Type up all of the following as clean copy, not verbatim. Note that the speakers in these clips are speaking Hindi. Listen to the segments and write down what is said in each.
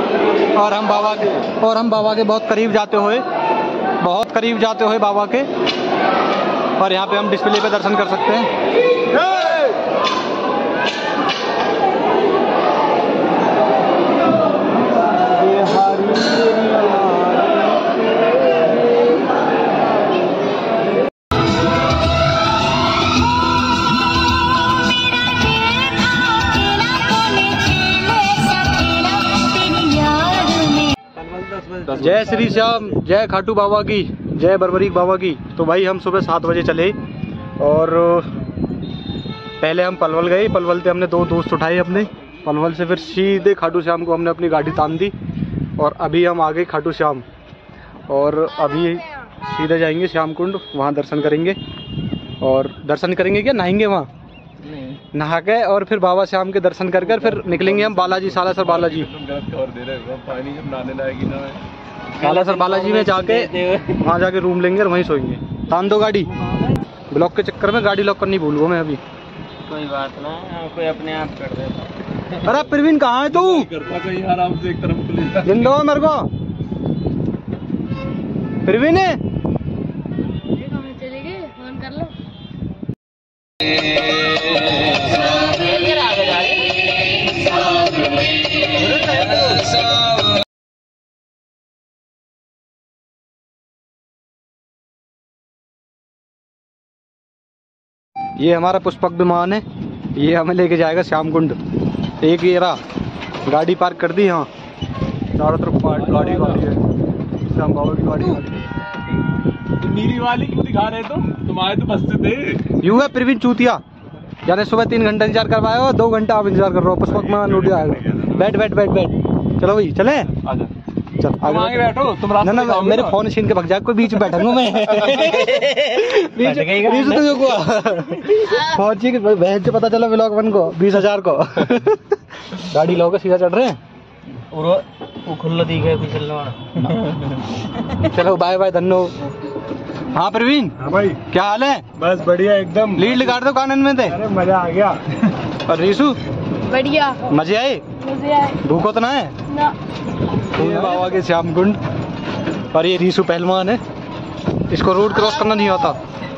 और हम बाबा के बहुत करीब जाते हुए बाबा के, और यहाँ पे हम डिस्प्ले पे दर्शन कर सकते हैं। जय श्री श्याम, जय खाटू बाबा की, जय बरबरीक बाबा की। तो भाई हम सुबह 7 बजे चले और पहले हम पलवल गए। पलवल से हमने 2 दोस्त उठाए अपने। पलवल से फिर सीधे खाटू श्याम को हमने अपनी गाड़ी तान दी और अभी हम आ गए खाटू श्याम। और अभी सीधे जाएंगे श्याम कुंड, वहाँ दर्शन करेंगे। और दर्शन करेंगे क्या, नहाएंगे वहाँ? नहा के और फिर बाबा श्याम के दर्शन कर फिर निकलेंगे हम बालाजी, सालासर बालाजी। सालासर बालाजी में जाके वहाँ जाके रूम लेंगे और वहीं सोएंगे। तान दो गाड़ी, ब्लॉक के चक्कर में गाड़ी लॉक करनी भूल गया मैं अभी। कोई बात ना, कोई अपने आप कर देता। अरे प्रवीण कहाँ है तू? आराम से एक तरफ जिंदा हो मेरे को प्रवीण है। चले गए, फोन कर लो। ये हमारा पुष्पक विमान है, ये हमें लेके जाएगा श्याम कुंड। एक ये रहा, गाड़ी पार्क कर दी यहाँ, चारों तरफ गाड़ी है, श्याम बाबा की गाड़ी है। नीली वाली क्यों दिखा रहे तुम आए तो बस से थे। यूं है प्रवीण चूतिया, यानी सुबह 3 घंटा इंतजार करवाए हो, 2 घंटा आप इंतजार कर रहे हो। पुष्पक विमान नोटिस आएगा। बैठ। चलो भाई चले, चल आगे बैठो तुम। ना मेरे फोन छीन के भग जाए, कोई बीच में बैठूंगा मैं। बीच तो फोन छीन के बहन से पता चला व्लॉग 1 को 20,000 को। गाड़ी लोगे सीधा चढ़ रहे हैं वो खुला दी गया चलो बाय बाय धन्नो। हाँ प्रवीण। हाँ भाई, क्या हाल है? बस बढ़िया एकदम। लीड लगा दो कानन में थे। अरे मजा आ गया। और रीशु बढ़िया, मजे आए? भूखो तो ना है ना। बाबा के श्याम कुंड। और ये रीशु पहलवान है, इसको रोड क्रॉस करना नहीं आता।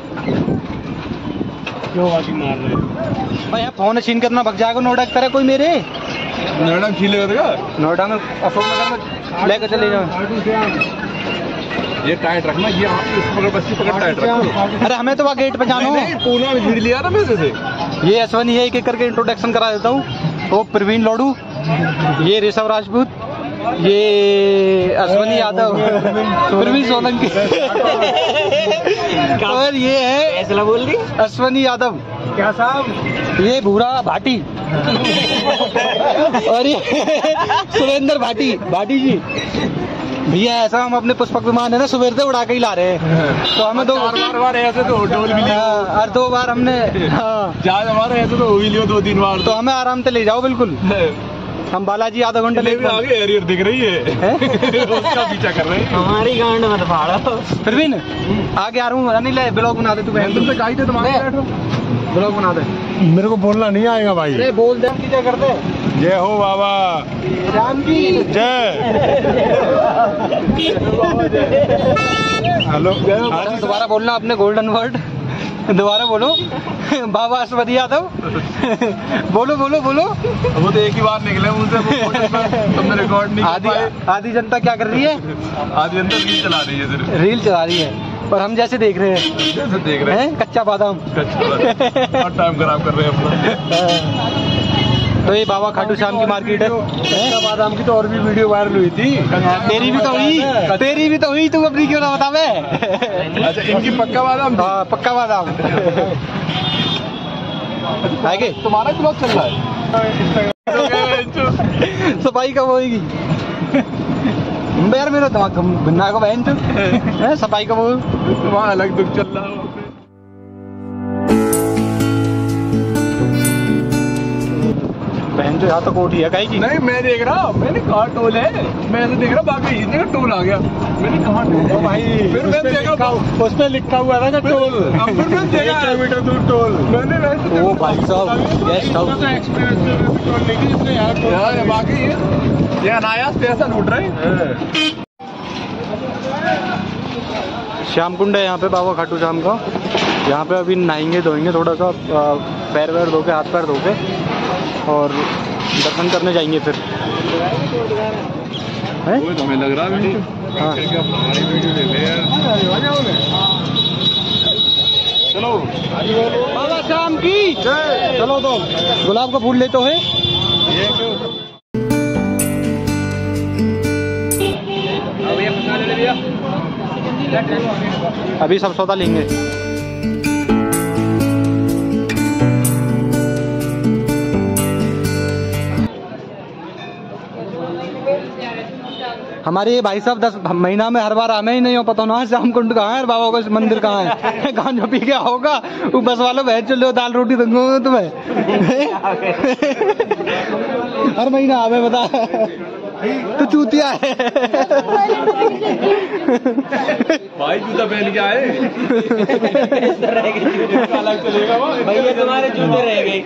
क्यों वाशिंग मार रहे भाई यहाँ फोन छीन करना भग जाएगा। नोएडा की तरह कोई मेरे नोएडा में छीन लेगा। नोएडा में अशोक नगर में लेकर चले जाओ। ये टाइट रखना, ये पकड़ टाइट रखो। अरे हमें तो वहाँ गेट पे जाना है। पूरा भीड़ लिया ना मेरे से। ये अश्वनी है, एक करके इंट्रोडक्शन करा देता हूँ। वो प्रवीण लोडू, ये ऋषभ राजपूत, ये अश्वनी यादव, प्रवीण सोलंकी और ये है ऐसा बोल दी अश्वनी यादव। क्या साहब? ये भूरा भाटी और ये सुरेंद्र भाटी जी। भैया ऐसा हम अपने पुष्पक विमान है ना सुबह से उड़ा के ही ला रहे हैं। तो हमें 2 बार ऐसे तो डोल भी लिया और 2 बार हमने जहाज हमारे ऐसे तो हो ही लियो 2-3 बार। तो हमें आराम से ले जाओ बिल्कुल। हम बालाजी आधा घंटा लेट आगे एरियर दिख रही है। उसका पीछा कर रहे हैं। हमारी गांड मत फाड़ो। प्रवीण आगे आ रहा हूँ, अनिल ब्लॉग बना दे तू। तुमसे कही थे तुम्हारे ब्लॉग बना दे। मेरे को बोलना नहीं आएगा भाई। अरे बोल दे की क्या करते। जय हो बाबा राम की जय। हेलो दोबारा बोलना अपने गोल्डन वर्ड, दोबारा बोलो। बाबा अश्वनी यादव बोलो। वो तो एक ही बार निकले मुझसे, तुमने रिकॉर्ड नहीं। आधी जनता क्या कर रही है? आधी जनता रील चला रही है, सिर्फ रील चला रही है। और हम जैसे देख रहे हैं कच्चा बादाम। और टाइम खराब कर रहे हैं अपना। तो ये बाबा खाटू श्याम की मार्केट है। कच्चा बादाम की तो और भी वीडियो वायरल हुई थी। तेरी भी तो हुई, तू अपनी क्यों ना बतावे? अच्छा इनकी पक्का बादाम। हाँ पक्का बादाम। आगे तुम्हारा ब्लॉग चल रहा है। सफाई कब होगी यार? मेरा दिमाग बिना को बहन तो सफाई कब हो? वहाँ अलग दुख चल रहा है। बहन तो यहाँ तो कोठी है कहीं की। नहीं मैं देख रहा, मैंने कहा टोल है, मैं ऐसे देख रहा बाकी इस जगह टोल आ गया। मैंने कहा टोल भाई, फिर मैं देखा उस पे लिखा हुआ था ना टोल। फिर मैं देखा 1 किलोमीटर दूर टोल। मैंने वैसे ओ भाई साहब गेस्ट हाउस एक्सपीरियंस टोल नहीं थी, इसलिए यहाँ बाकी ये अनायास पैसा लूट रहे हैं। श्याम कुंड है यहाँ पे बाबा खाटू श्याम का। यहाँ पे अभी नहाएंगे धोएंगे थोड़ा सा, पैर वैर धो के, हाथ पैर धो के, और दर्शन करने जाएंगे फिर। वो तो हमें लग रहा है। हाँ चलो बाबा श्याम की चलो। तो गुलाब का फूल लेते हुए अभी सब सौदा लेंगे। हमारे भाई साहब 10 महीना में हर बार हमें ही नहीं हो पता ना श्याम कुंड कहाँ है, बाबा का मंदिर कहाँ है। गांजा पी के होगा वो बस वालों बहन चलो दाल रोटी दूंगा तुम्हें। हर महीना हमें बता तो चूतिया है। भाई जूता पहन के आए भैया तुम्हारे जूते रह गए।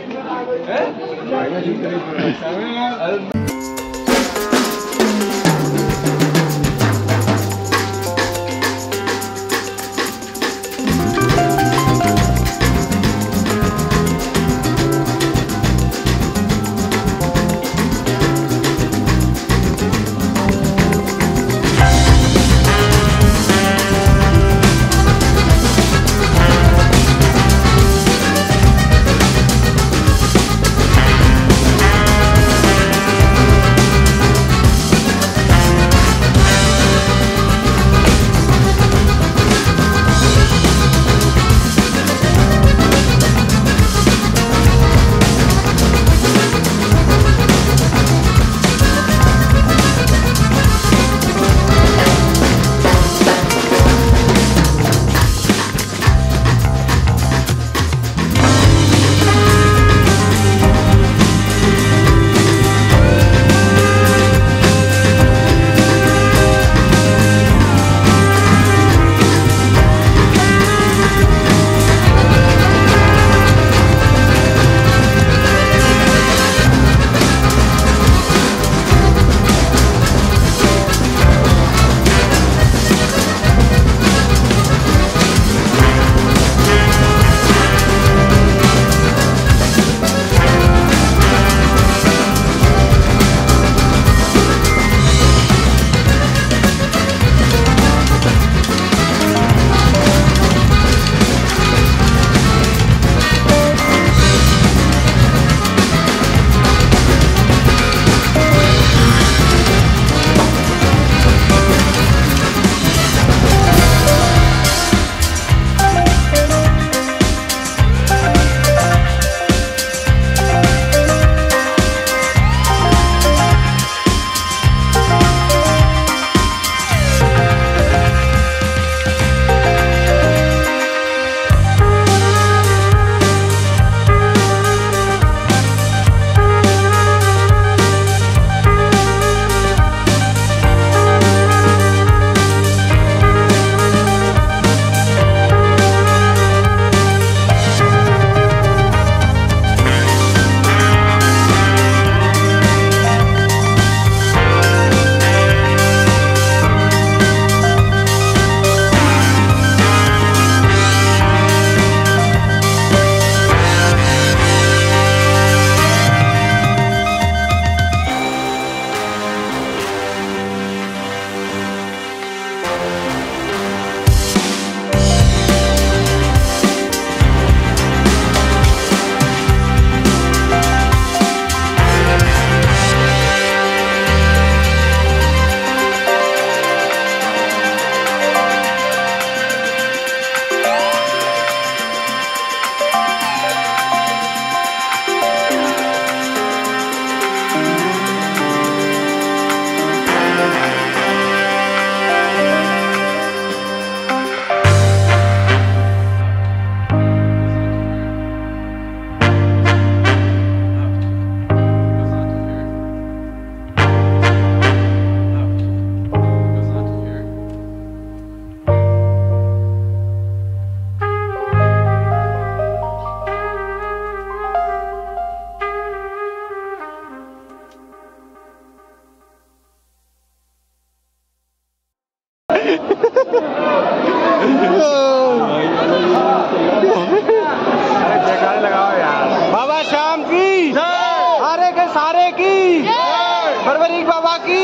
बर्बरीक बाबा की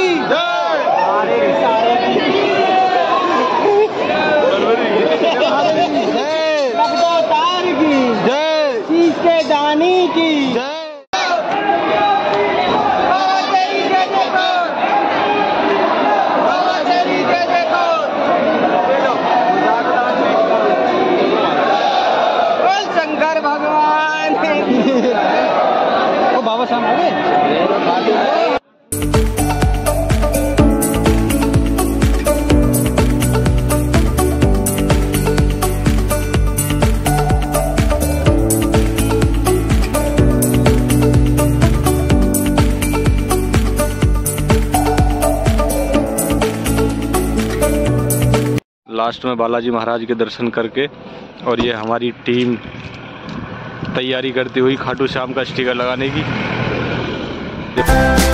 के दानी की शंकर भगवान ओ बाबा साहब आ गए। लास्ट में बालाजी महाराज के दर्शन करके और ये हमारी टीम तैयारी करती हुई खाटू श्याम का स्टिकर लगाने की।